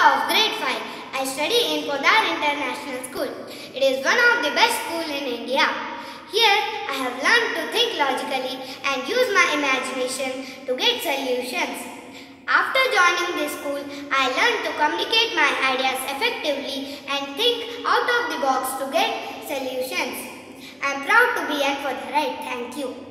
of grade 5. I study in Podar International School. It is one of the best schools in India. Here, I have learned to think logically and use my imagination to get solutions. After joining this school, I learned to communicate my ideas effectively and think out of the box to get solutions. I am proud to be an Podar. Thank you.